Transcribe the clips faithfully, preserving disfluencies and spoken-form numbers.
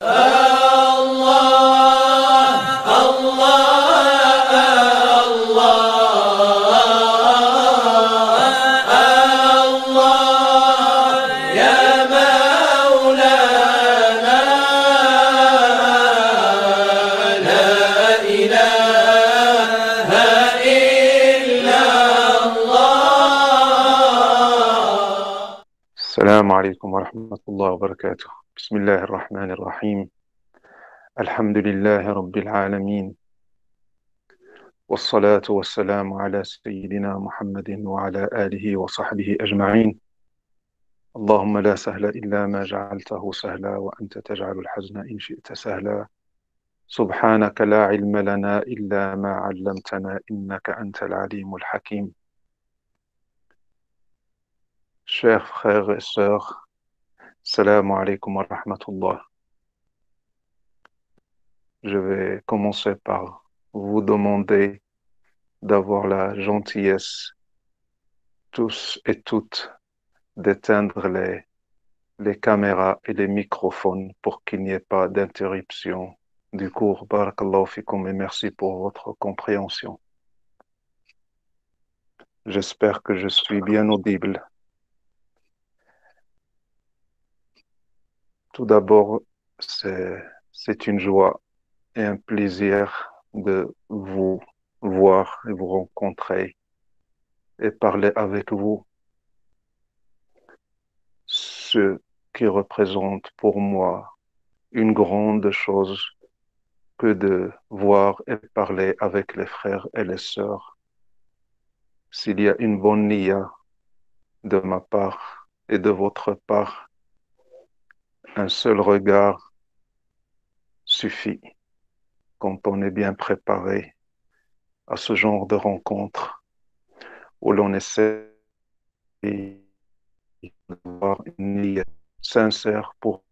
السلام عليكم ورحمة الله وبركاته. بسم الله الرحمن الرحيم. الحمد لله رب العالمين، والصلاة والسلام على سيدنا محمد وعلى آله وصحبه أجمعين. اللهم لا سهل إلا ما جعلته سهلا، وأنت تجعل الحزن إن شئت سهلا. سبحانك لا علم لنا إلا ما علمتنا، إنك أنت العليم الحكيم. Chers frères et sœurs, salam alaikum wa rahmatullah. Je vais commencer par vous demander d'avoir la gentillesse, tous et toutes, d'éteindre les, les caméras et les microphones pour qu'il n'y ait pas d'interruption du cours. Barakallahu fikum, et merci pour votre compréhension. J'espère que je suis bien audible. Tout d'abord, c'est, c'est une joie et un plaisir de vous voir et vous rencontrer et parler avec vous, ce qui représente pour moi une grande chose que de voir et parler avec les frères et les sœurs. S'il y a une bonne niya de ma part et de votre part, un seul regard suffit quand on est bien préparé à ce genre de rencontre où l'on essaie d'avoir une niya sincère pour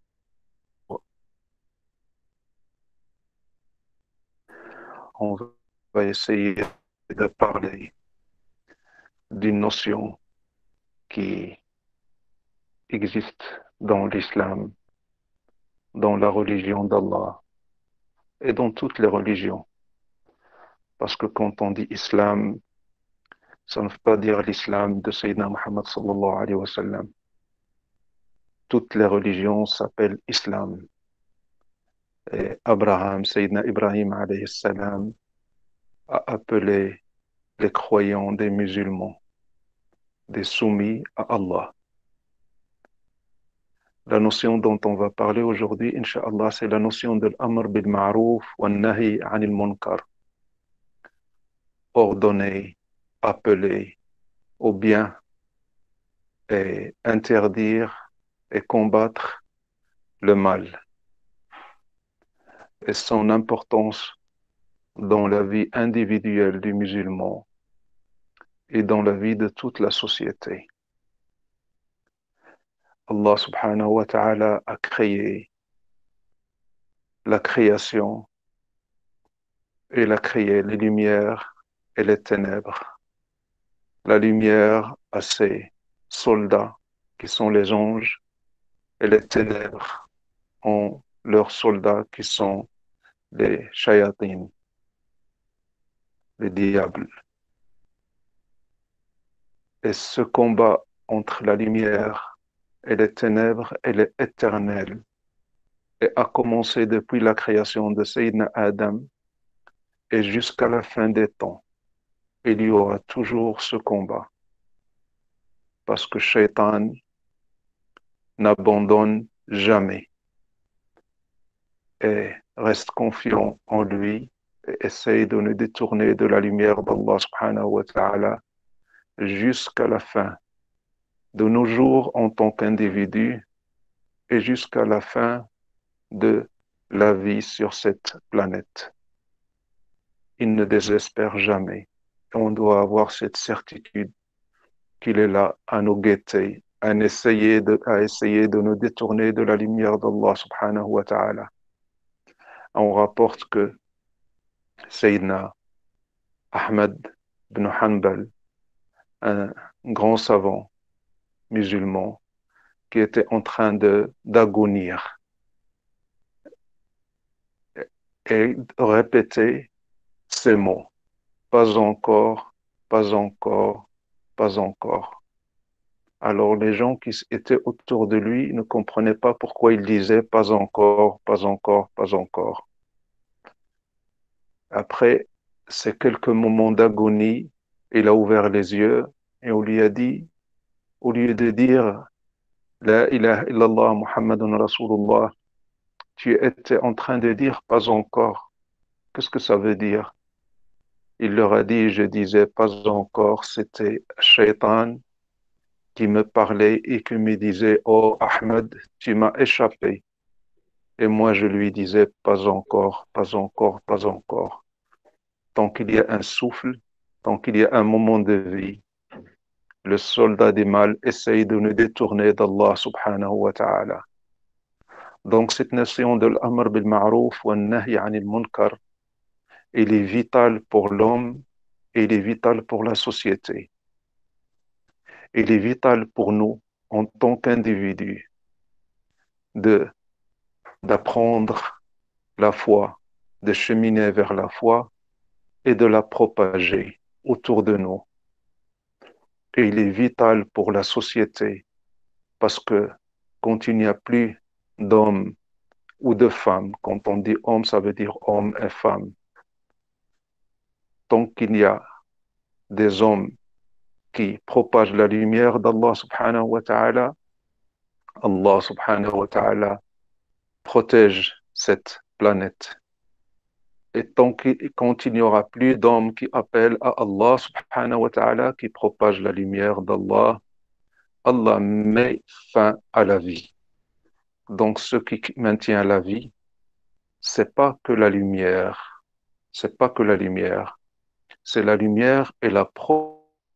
on va essayer de parler d'une notion qui existe dans l'islam, dans la religion d'Allah et dans toutes les religions. Parce que quand on dit islam, ça ne veut pas dire l'islam de Sayyidina Muhammad sallallahu alayhi wa sallam. Toutes les religions s'appellent islam. Et Abraham, Sayyidina Ibrahim alayhi salam, a appelé les croyants des musulmans, des soumis à Allah. La notion dont on va parler aujourd'hui, Inch'Allah, c'est la notion de l'amr bil ma'rouf wa nahi anil munkar. Ordonner, appeler au bien et interdire et combattre le mal. Et son importance dans la vie individuelle du musulman et dans la vie de toute la société. Allah subhanahu wa ta'ala a créé la création et il a créé les lumières et les ténèbres. La lumière a ses soldats qui sont les anges et les ténèbres ont leurs soldats qui sont les shayatin, les diables. Et ce combat entre la lumière et les ténèbres, elle est éternelle et a commencé depuis la création de Sayyidina Adam et jusqu'à la fin des temps. Il y aura toujours ce combat parce que Shaitan n'abandonne jamais et reste confiant en lui et essaye de nous détourner de la lumière d'Allah subhanahu wa ta'ala jusqu'à la fin de nos jours en tant qu'individus et jusqu'à la fin de la vie sur cette planète. Il ne désespère jamais. On doit avoir cette certitude qu'il est là à nous guetter, à essayer de, à essayer de nous détourner de la lumière d'Allah subhanahu wa ta'ala. On rapporte que Sayyidina Ahmad ibn Hanbal, un grand savant musulman, qui était en train de d'agonir et répétait ces mots. Pas encore, pas encore, pas encore. Alors les gens qui étaient autour de lui ne comprenaient pas pourquoi il disait pas encore, pas encore, pas encore. Après ces quelques moments d'agonie, il a ouvert les yeux et on lui a dit, au lieu de dire La ilaha illallah Muhammadun Rasulullah, tu étais en train de dire pas encore. Qu'est-ce que ça veut dire? Il leur a dit, je disais pas encore, c'était Shaitan qui me parlait et qui me disait, oh Ahmed, tu m'as échappé. Et moi, je lui disais, pas encore, pas encore, pas encore. Tant qu'il y a un souffle, tant qu'il y a un moment de vie, le soldat du mal essaye de nous détourner d'Allah subhanahu wa ta'ala. Donc, cette notion de l'amr bil ma'rouf wa nahy anil munkar, elle est vitale pour l'homme et elle est vitale pour la société. Elle est vitale pour nous en tant qu'individus de d'apprendre la foi, de cheminer vers la foi et de la propager autour de nous. Et il est vital pour la société parce que quand il n'y a plus d'hommes ou de femmes, quand on dit homme, ça veut dire homme et femme. Tant qu'il y a des hommes qui propagent la lumière d'Allah subhanahu wa ta'ala, Allah subhanahu wa ta'ala protège cette planète. Et tant qu'il, quand il n'y aura plus d'hommes qui appellent à Allah subhanahu wa ta'ala, qui propagent la lumière d'Allah, Allah met fin à la vie. Donc ce qui maintient la vie, c'est pas que la lumière, c'est pas que la lumière, c'est la lumière et la protection.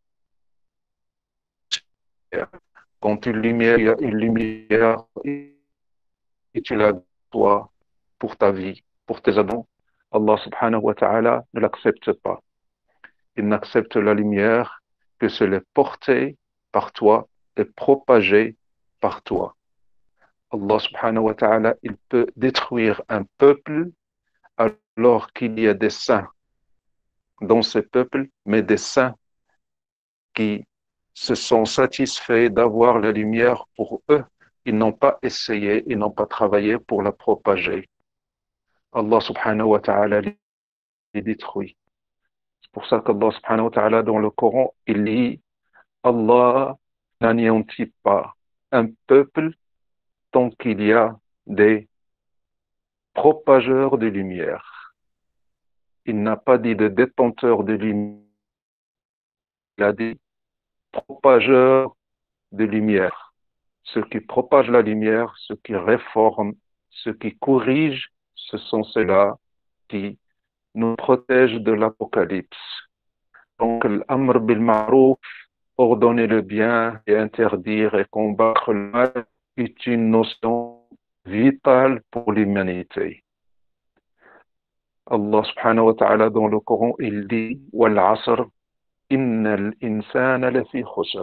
Quand une lumière, il y a une lumière et tu la toi pour ta vie, pour tes adons, Allah subhanahu wa ta'ala ne l'accepte pas. Il n'accepte la lumière que celle est portée par toi et propagée par toi. Allah subhanahu wa ta'ala, il peut détruire un peuple alors qu'il y a des saints dans ce peuple, mais des saints qui se sont satisfaits d'avoir la lumière pour eux. Ils n'ont pas essayé, ils n'ont pas travaillé pour la propager. Allah subhanahu wa ta'ala les détruit. C'est pour ça qu'Allah subhanahu wa ta'ala dans le Coran, il dit Allah n'anéantit pas un peuple tant qu'il y a des propageurs de lumière. Il n'a pas dit de détenteurs de lumière, il a dit propageurs de lumière. Ceux qui propagent la lumière, ceux qui réforment, ceux qui corrigent, ce sont ceux-là qui nous protègent de l'apocalypse. Donc, l'amr bil ma'rouf, ordonner le bien et interdire et combattre le mal est une notion vitale pour l'humanité. Allah subhanahu wa ta'ala dans le Coran, il dit Wal asr, innal insana lafi khusr.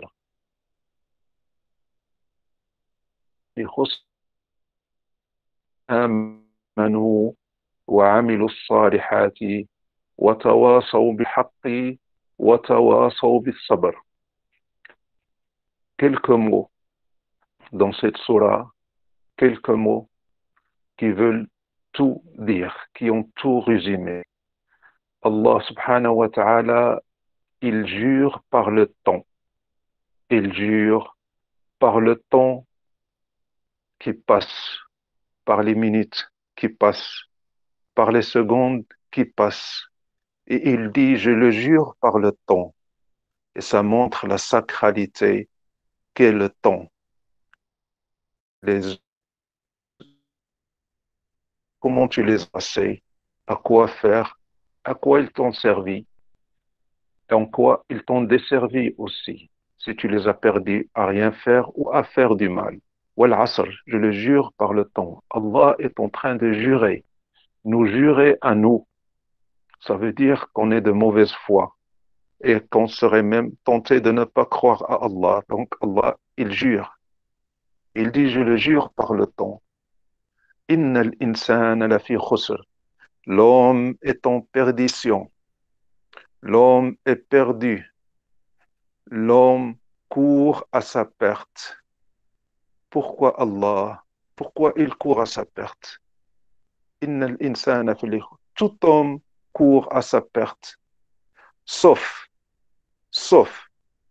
Fi khusr amanu wa amilu as-salihati wa tawasaw bil haqqi wa tawasaw bis sabr. Quelques mots dans cette surah, quelques mots qui veulent tout dire, qui ont tout résumé. Allah subhanahu wa ta'ala, il jure par le temps. Il jure par le temps qui passe, par les minutes qui passent, par les secondes qui passent. Et il dit, je le jure par le temps. Et ça montre la sacralité qu'est le temps. Les... Comment tu les as passés? À quoi faire? À quoi ils t'ont servi? Et en quoi ils t'ont desservi aussi? Si tu les as perdus à rien faire ou à faire du mal. Wal asr, je le jure par le temps. Allah est en train de jurer. Nous jurer à nous. Ça veut dire qu'on est de mauvaise foi et qu'on serait même tenté de ne pas croire à Allah. Donc Allah, il jure. Il dit, je le jure par le temps. Innal insana lafi khusr. L'homme est en perdition. L'homme est perdu. L'homme court à sa perte. Pourquoi Allah? Pourquoi il court à sa perte? Innal insana fi l- Tout homme court à sa perte, sauf, sauf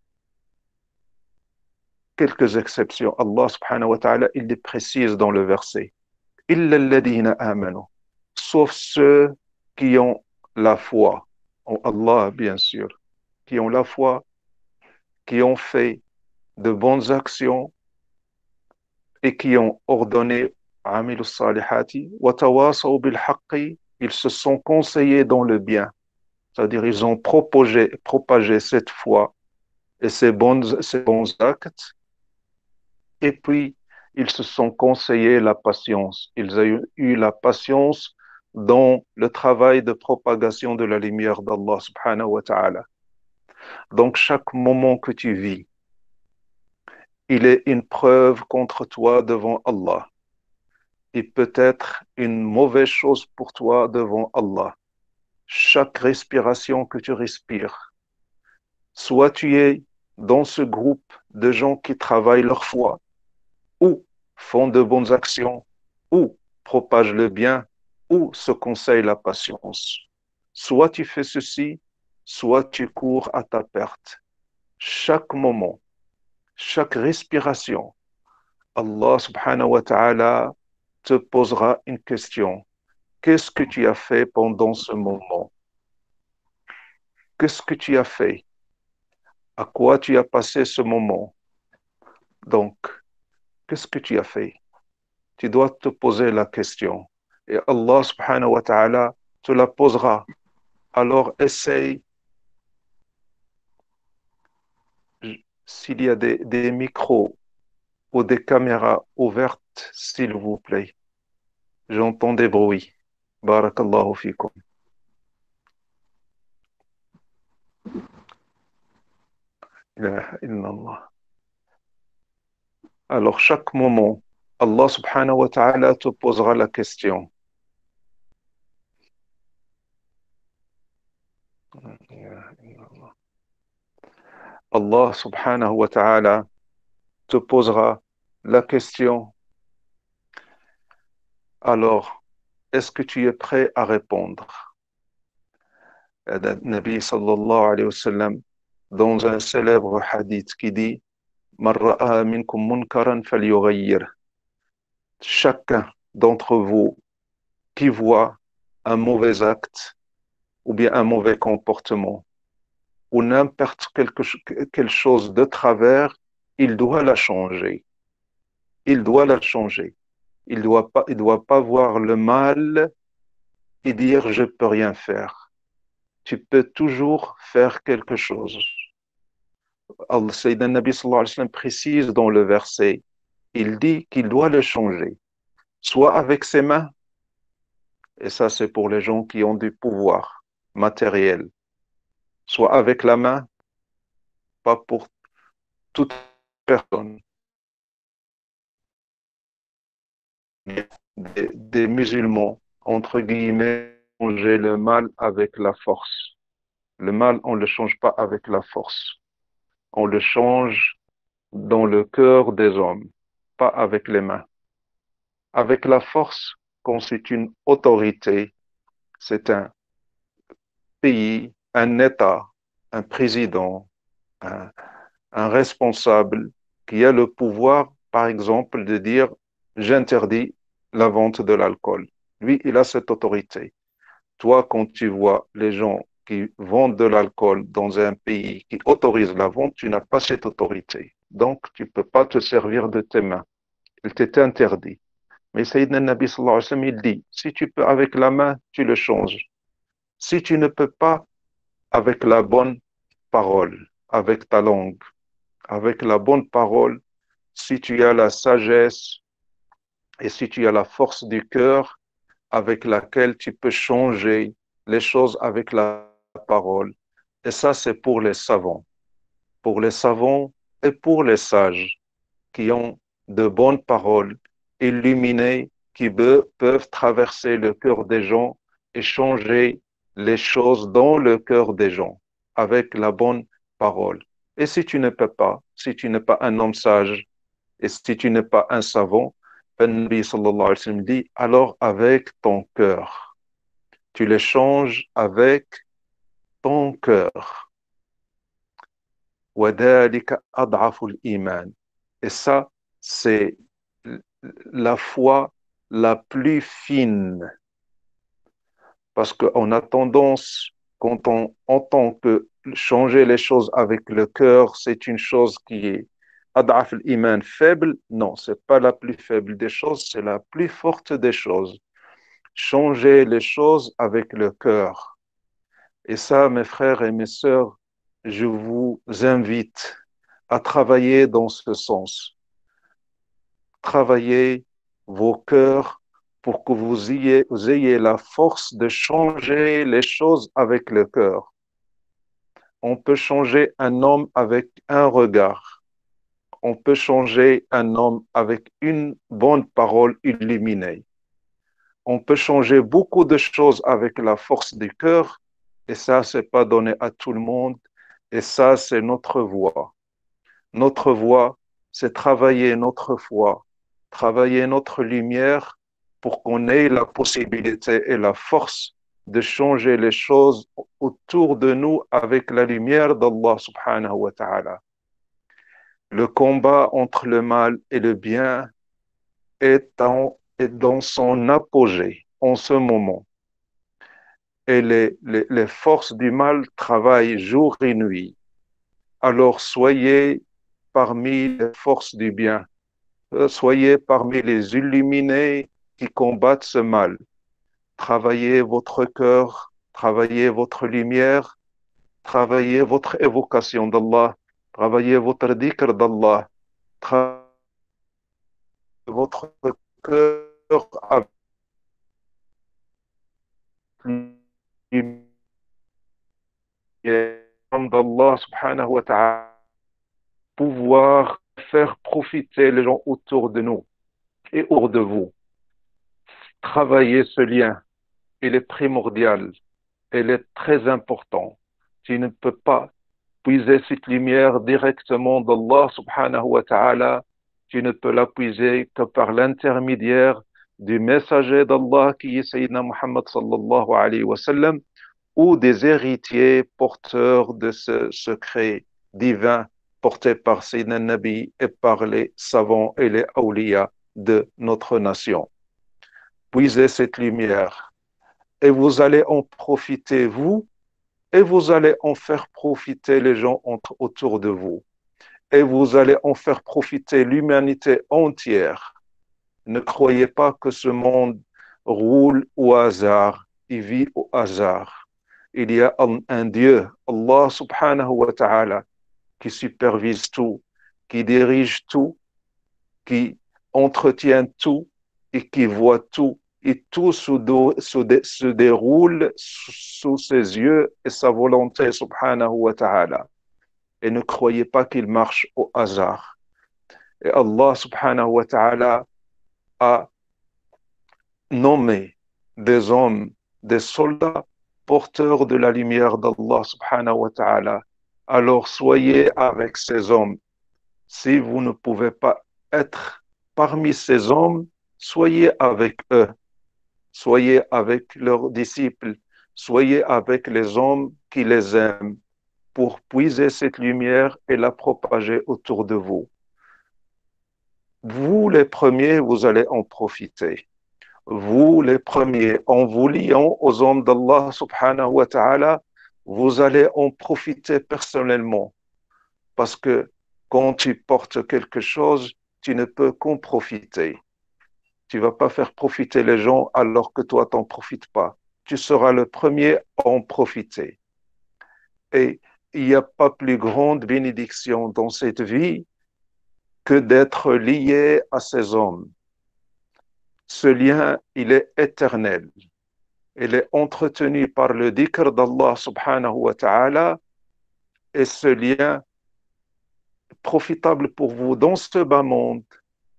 quelques exceptions. Allah subhanahu wa ta'ala, il les précise dans le verset. Illa alladhina amanu. Sauf ceux qui ont la foi en Allah, bien sûr, qui ont la foi, qui ont fait de bonnes actions et qui ont ordonné amilu salihati wa tawasaw bil haqqi. Ils se sont conseillés dans le bien. C'est-à-dire, ils ont propagé, propagé cette foi et ces bons, ces bons actes. Et puis, ils se sont conseillés la patience. Ils ont eu la patience dans le travail de propagation de la lumière d'Allah subhanahu wa ta'ala. Donc, chaque moment que tu vis, il est une preuve contre toi devant Allah. Il peut être une mauvaise chose pour toi devant Allah. Chaque respiration que tu respires, soit tu es dans ce groupe de gens qui travaillent leur foi, ou font de bonnes actions, ou propagent le bien, ou se conseillent la patience. Soit tu fais ceci, soit tu cours à ta perte. Chaque moment, chaque respiration, Allah subhanahu wa ta'ala te posera une question. Qu'est-ce que tu as fait pendant ce moment? Qu'est-ce que tu as fait? À quoi tu as passé ce moment? Donc, qu'est-ce que tu as fait? Tu dois te poser la question. Et Allah subhanahu wa ta'ala te la posera. Alors essaye, s'il y a des, des micros ou des caméras ouvertes, s'il vous plaît. J'entends des bruits. Barakallahu fikum. La ilaha illallah. Alors chaque moment, Allah subhanahu wa ta'ala te posera la question. La ilaha illallah. Allah subhanahu wa ta'ala te posera la question. Alors, est-ce que tu es prêt à répondre? Le Nabi sallallahu alayhi wa sallam, dans un célèbre hadith qui dit Man ra'a minkum munkaran falyughayyir. Chacun d'entre vous qui voit un mauvais acte ou bien un mauvais comportement ou n'importe quelque, quelque chose de travers, il doit la changer. Il doit la changer. Il doit pas, il doit pas voir le mal et dire je peux rien faire. Tu peux toujours faire quelque chose. Al-Sayyidina Nabi sallallahu alayhi wa sallam précise dans le verset, il dit qu'il doit le changer, soit avec ses mains, et ça c'est pour les gens qui ont du pouvoir matériel, soit avec la main, pas pour toute personne. Des, des musulmans, entre guillemets, changer le mal avec la force. Le mal, on ne le change pas avec la force. On le change dans le cœur des hommes, pas avec les mains. Avec la force, quand c'est une autorité, c'est un pays, un État, un président, un, un responsable qui a le pouvoir, par exemple, de dire j'interdis la vente de l'alcool. Lui, il a cette autorité. Toi, quand tu vois les gens qui vendent de l'alcool dans un pays qui autorise la vente, tu n'as pas cette autorité. Donc, tu ne peux pas te servir de tes mains. Il t'est interdit. Mais Sayyidina Nabi sallallahu alayhi wa sallam, il dit, si tu peux avec la main, tu le changes. Si tu ne peux pas, avec la bonne parole, avec ta langue, avec la bonne parole, si tu as la sagesse et si tu as la force du cœur avec laquelle tu peux changer les choses avec la parole. Et ça, c'est pour les savants. Pour les savants et pour les sages qui ont de bonnes paroles illuminées qui peuvent traverser le cœur des gens et changer les choses dans le cœur des gens avec la bonne parole. Et si tu ne peux pas, si tu n'es pas un homme sage et si tu n'es pas un savant, le Nabi sallallahu alayhi wa sallam dit, alors avec ton cœur. Tu les changes avec ton cœur. وَذَلِكَ أَضْعَفُ الْإِيمَانِ. Et ça, c'est la foi la plus fine. Parce qu'on a tendance, quand on entend que changer les choses avec le cœur, c'est une chose qui est ad'af al-iman, faible. Non, c'est pas la plus faible des choses, c'est la plus forte des choses. Changer les choses avec le cœur. Et ça, mes frères et mes sœurs, je vous invite à travailler dans ce sens. Travaillez vos cœurs pour que vous ayez, vous ayez la force de changer les choses avec le cœur. On peut changer un homme avec un regard. On peut changer un homme avec une bonne parole illuminée. On peut changer beaucoup de choses avec la force du cœur, et ça, c'est pas donné à tout le monde, et ça, c'est notre voie. Notre voie, c'est travailler notre foi, travailler notre lumière pour qu'on ait la possibilité et la force de changer les choses autour de nous avec la lumière d'Allah subhanahu wa ta'ala. Le combat entre le mal et le bien est, en, est dans son apogée en ce moment. Et les, les, les forces du mal travaillent jour et nuit. Alors soyez parmi les forces du bien. Soyez parmi les illuminés qui combattent ce mal. Travaillez votre cœur, travaillez votre lumière, travaillez votre évocation d'Allah, travaillez votre dhikr d'Allah, travaillez votre cœur avec d'Allah subhanahu wa ta'ala, pouvoir faire profiter les gens autour de nous et autour de vous. Travaillez ce lien, il est primordial, il est très important. Tu ne peux pas puiser cette lumière directement d'Allah subhanahu wa ta'ala, tu ne peux la puiser que par l'intermédiaire du messager d'Allah qui est Sayyidina Muhammad sallallahu alayhi wa sallam, ou des héritiers porteurs de ce secret divin porté par Sayyidina Nabi et par les savants et les awliya de notre nation. Puisez cette lumière et vous allez en profiter, vous, et vous allez en faire profiter les gens entre, autour de vous. Et vous allez en faire profiter l'humanité entière. Ne croyez pas que ce monde roule au hasard, il vit au hasard. Il y a un, un Dieu, Allah subhanahu wa ta'ala, qui supervise tout, qui dirige tout, qui entretient tout et qui voit tout. Et tout se, do, se, dé, se déroule sous ses yeux et sa volonté, subhanahu wa ta'ala. Et ne croyez pas qu'il marche au hasard. Et Allah, subhanahu wa ta'ala, a nommé des hommes, des soldats porteurs de la lumière d'Allah, subhanahu wa ta'ala. Alors soyez avec ces hommes. Si vous ne pouvez pas être parmi ces hommes, soyez avec eux. Soyez avec leurs disciples, soyez avec les hommes qui les aiment pour puiser cette lumière et la propager autour de vous. Vous, les premiers, vous allez en profiter. Vous, les premiers, en vous liant aux hommes d'Allah subhanahu wa ta'ala, vous allez en profiter personnellement. Parce que quand tu portes quelque chose, tu ne peux qu'en profiter. Tu ne vas pas faire profiter les gens alors que toi, tu n'en profites pas. Tu seras le premier à en profiter. Et il n'y a pas plus grande bénédiction dans cette vie que d'être lié à ces hommes. Ce lien, il est éternel. Il est entretenu par le dhikr d'Allah subhanahu wa ta'ala, et ce lien profitable pour vous dans ce bas monde,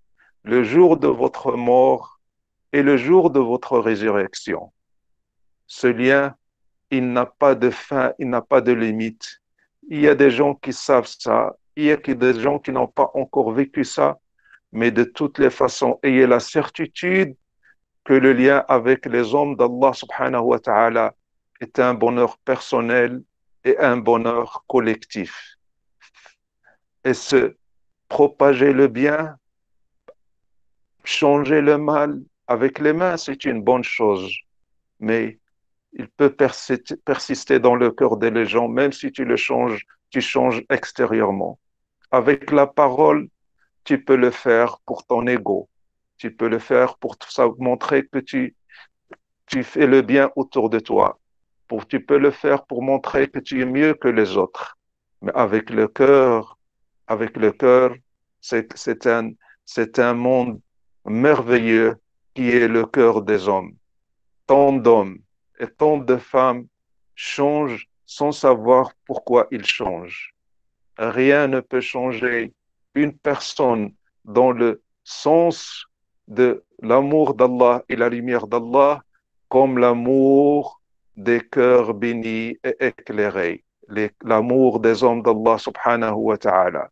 le jour de votre mort et le jour de votre résurrection. Ce lien, il n'a pas de fin, il n'a pas de limite. Il y a des gens qui savent ça, il y a des gens qui n'ont pas encore vécu ça, mais de toutes les façons, ayez la certitude que le lien avec les hommes d'Allah subhanahu wa ta'ala est un bonheur personnel et un bonheur collectif. Et se propager le bien, changer le mal avec les mains, c'est une bonne chose, mais il peut persister, persister dans le cœur des gens, même si tu le changes, tu changes extérieurement. Avec la parole, tu peux le faire pour ton ego. Tu peux le faire pour ça, montrer que tu, tu fais le bien autour de toi. Pour, tu peux le faire pour montrer que tu es mieux que les autres. Mais avec le cœur, avec le cœur, c'est, c'est un, c'est un monde merveilleux qui est le cœur des hommes. Tant d'hommes et tant de femmes changent sans savoir pourquoi ils changent. Rien ne peut changer une personne dans le sens de l'amour d'Allah et la lumière d'Allah comme l'amour des cœurs bénis et éclairés, l'amour des hommes d'Allah subhanahu wa ta'ala.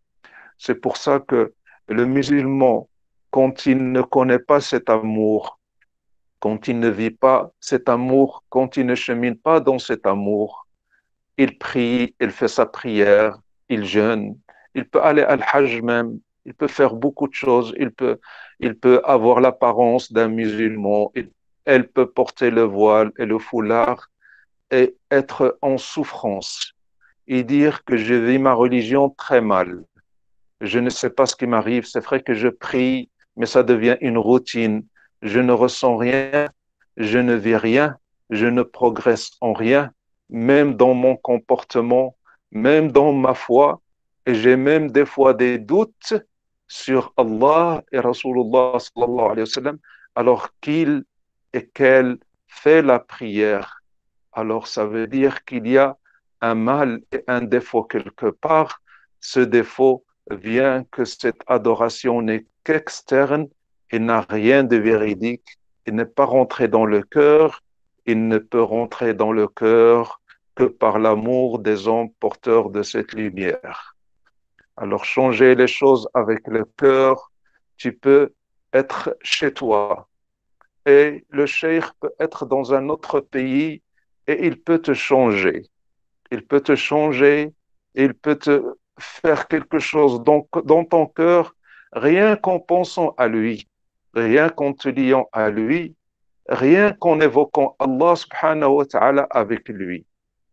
C'est pour ça que le musulman, quand il ne connaît pas cet amour, quand il ne vit pas cet amour, quand il ne chemine pas dans cet amour, il prie, il fait sa prière, il jeûne, il peut aller à l'Hajj même, il peut faire beaucoup de choses, il peut, il peut avoir l'apparence d'un musulman, il, elle peut porter le voile et le foulard et être en souffrance et dire que je vis ma religion très mal. Je ne sais pas ce qui m'arrive, c'est vrai que je prie, mais ça devient une routine. Je ne ressens rien, je ne vis rien, je ne progresse en rien, même dans mon comportement, même dans ma foi, et j'ai même des fois des doutes sur Allah et Rasulullah sallallahu alayhi wa sallam, alors qu'il et qu'elle fait la prière. Alors ça veut dire qu'il y a un mal et un défaut quelque part. Ce défaut vient que cette adoration n'est qu'externe, il n'a rien de véridique, il n'est pas rentré dans le cœur, il ne peut rentrer dans le cœur que par l'amour des hommes porteurs de cette lumière. Alors changer les choses avec le cœur, tu peux être chez toi et le cheikh peut être dans un autre pays et il peut te changer. Il peut te changer, il peut te faire quelque chose dans, dans ton cœur, rien qu'en pensant à lui, rien qu'en te liant à lui, rien qu'en évoquant Allah subhanahu wa ta'ala avec lui.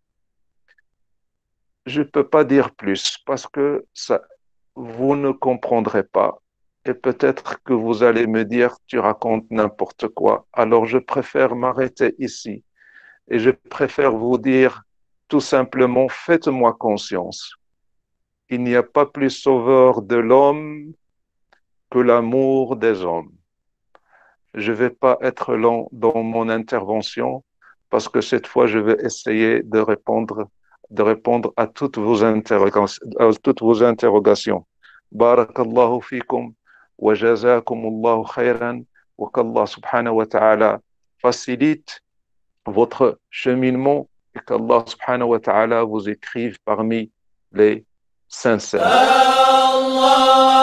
Je ne peux pas dire plus parce que ça, vous ne comprendrez pas et peut-être que vous allez me dire tu racontes n'importe quoi. Alors je préfère m'arrêter ici et je préfère vous dire tout simplement faites-moi conscience. Il n'y a pas plus sauveur de l'homme que l'amour des hommes. Je ne vais pas être long dans mon intervention parce que cette fois, je vais essayer de répondre, de répondre à toutes vos interrogations. À toutes vos interrogations. Barakallahu fikum wa jazakumullahu khairan wa qu'Allah subhanahu wa ta'ala facilite votre cheminement et qu'Allah subhanahu wa ta'ala vous écrive parmi les sincères. Allah